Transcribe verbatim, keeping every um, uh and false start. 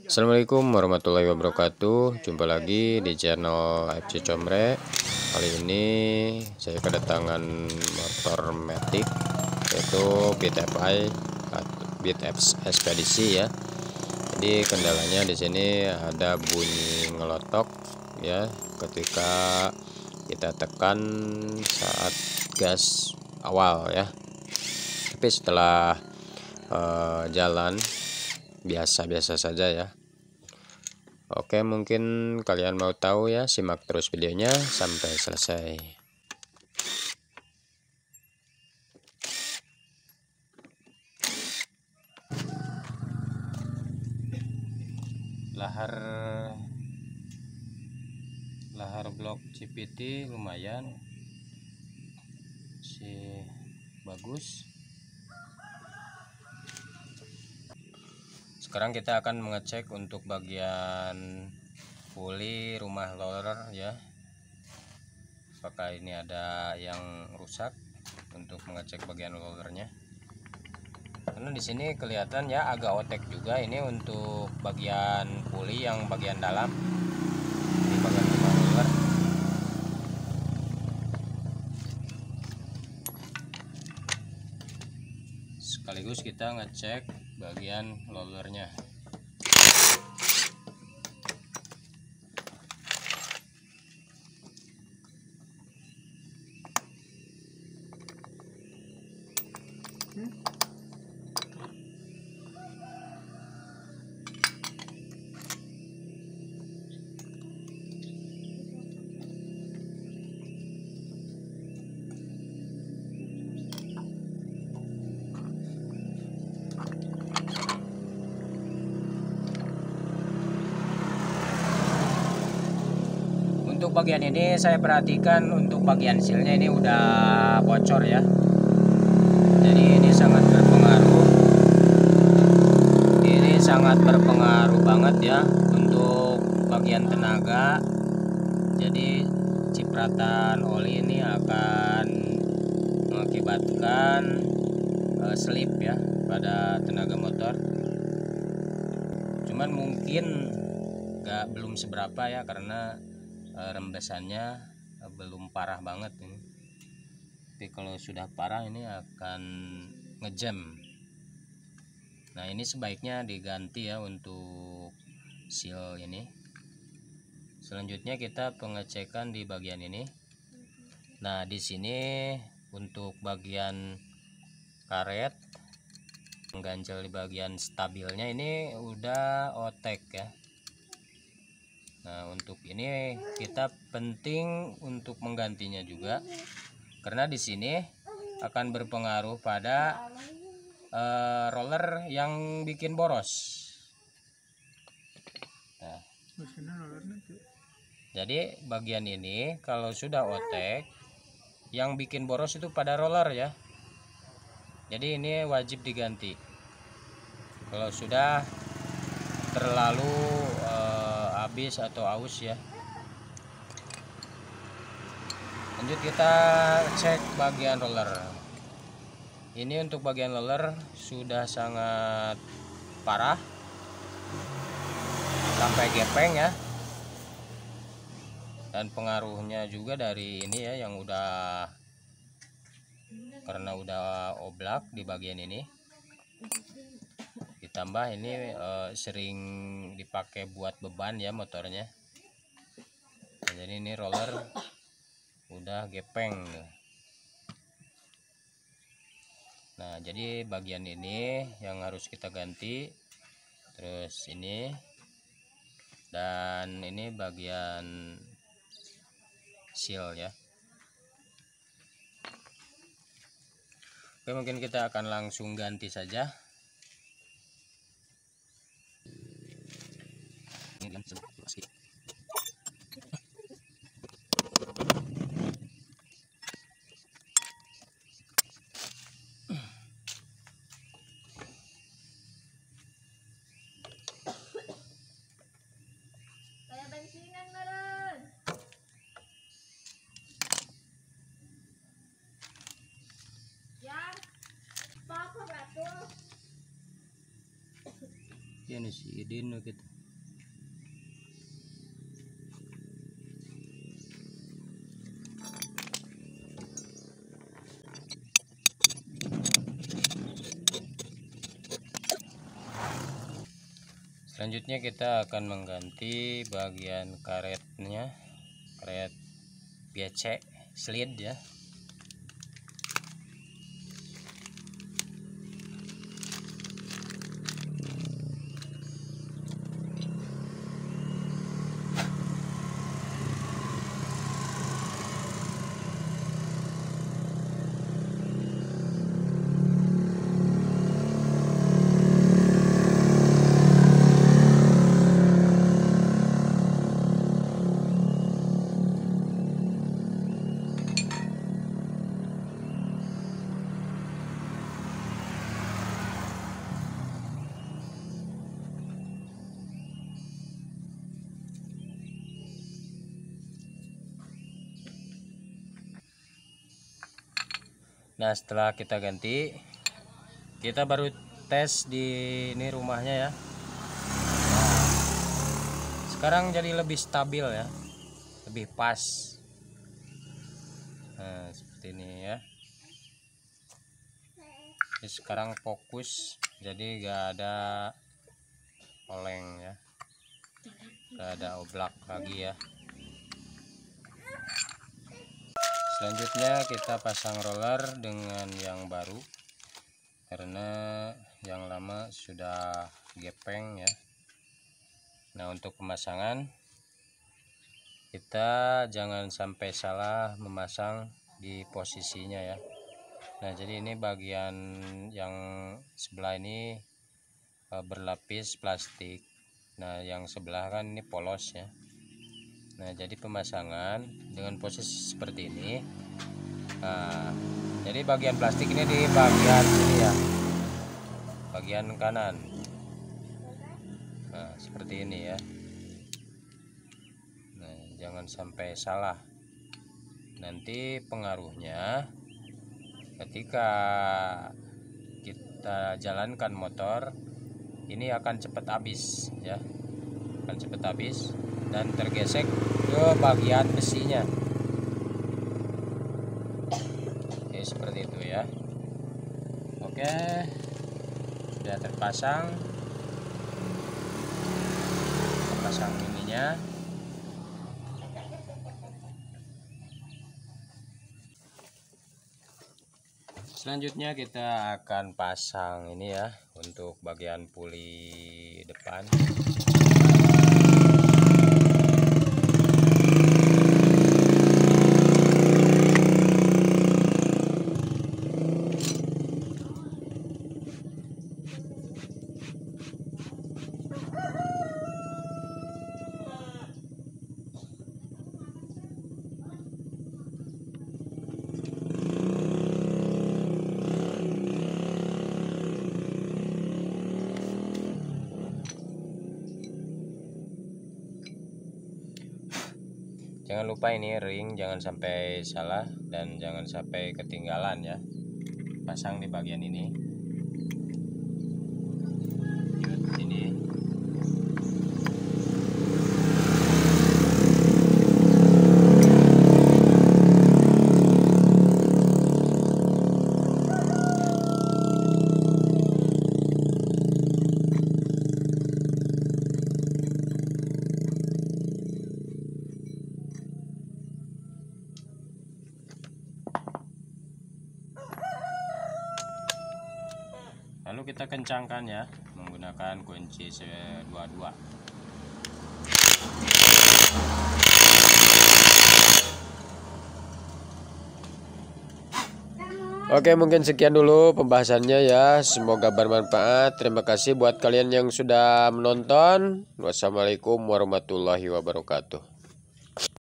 Assalamualaikum warahmatullahi wabarakatuh. Jumpa lagi di channel F C Comre. Kali ini saya kedatangan motor Matic, yaitu Beat F I atau Beat Ekspedisi ya. Jadi kendalanya di sini ada bunyi ngelotok ya ketika kita tekan saat gas awal ya. Tapi setelah uh, jalan biasa-biasa saja ya. Oke, mungkin kalian mau tahu ya, simak terus videonya sampai selesai. Lahar lahar blok C V T lumayan sih, bagus. Sekarang kita akan mengecek untuk bagian puli rumah roller ya, apakah ini ada yang rusak, untuk mengecek bagian rollernya. Karena di sini kelihatan ya agak otek juga ini untuk bagian puli yang bagian dalam di bagian rumah roller. Sekaligus kita ngecek bagian rollernya. Hmm? Untuk bagian ini saya perhatikan untuk bagian sealnya ini udah bocor ya. Jadi ini sangat berpengaruh. Ini sangat berpengaruh banget ya untuk bagian tenaga. Jadi cipratan oli ini akan mengakibatkan uh, slip ya pada tenaga motor. Cuman mungkin nggak belum seberapa ya, karena rembesannya belum parah banget ini. Tapi kalau sudah parah ini akan ngejam. Nah, ini sebaiknya diganti ya untuk seal ini. Selanjutnya kita pengecekan di bagian ini. Nah, di sini untuk bagian karet mengganjal di bagian stabilnya ini udah otek ya. Nah, untuk ini kita penting untuk menggantinya juga, karena di sini akan berpengaruh pada uh, roller yang bikin boros. Nah, jadi bagian ini kalau sudah otek, yang bikin boros itu pada roller ya. Jadi ini wajib diganti. Kalau sudah terlalu uh, habis atau aus ya. Lanjut kita cek bagian roller. Ini untuk bagian roller sudah sangat parah, sampai gepeng ya. Dan pengaruhnya juga dari ini ya, yang udah karena udah oblak di bagian ini. Ditambah ini uh, sering dipakai buat beban ya motornya. Nah, jadi ini roller udah gepeng. Nah, jadi bagian ini yang harus kita ganti. Terus ini, dan ini bagian seal ya. Oke, mungkin kita akan langsung ganti saja. Ini si Idin gitu. Selanjutnya kita akan mengganti bagian karetnya, karet P C slide ya. Nah, setelah kita ganti, kita baru tes di ini rumahnya ya. Sekarang jadi lebih stabil ya, lebih pas. Nah, seperti ini ya. Jadi sekarang fokus, jadi gak ada oleng ya, gak ada oblak lagi ya. Selanjutnya kita pasang roller dengan yang baru, karena yang lama sudah gepeng ya. Nah, untuk pemasangan kita jangan sampai salah memasang di posisinya ya. Nah, jadi ini bagian yang sebelah ini e, berlapis plastik. Nah, yang sebelah kan ini polos ya. Nah, jadi pemasangan dengan posisi seperti ini. Nah, jadi bagian plastik ini di bagian ini ya, bagian kanan. Nah, seperti ini ya. Nah, jangan sampai salah. Nanti pengaruhnya ketika kita jalankan motor ini akan cepat habis ya, akan cepat habis dan tergesek ke bagian besinya. Oke, seperti itu ya. Oke, sudah terpasang. Pasang ininya. Selanjutnya kita akan pasang ini ya, untuk bagian puli depan. Jangan lupa ini ring jangan sampai salah dan jangan sampai ketinggalan ya. Pasang di bagian ini. Ini. Lalu kita kencangkan ya menggunakan kunci dua dua. Oke, mungkin sekian dulu pembahasannya ya. Semoga bermanfaat. Terima kasih buat kalian yang sudah menonton. Wassalamualaikum warahmatullahi wabarakatuh.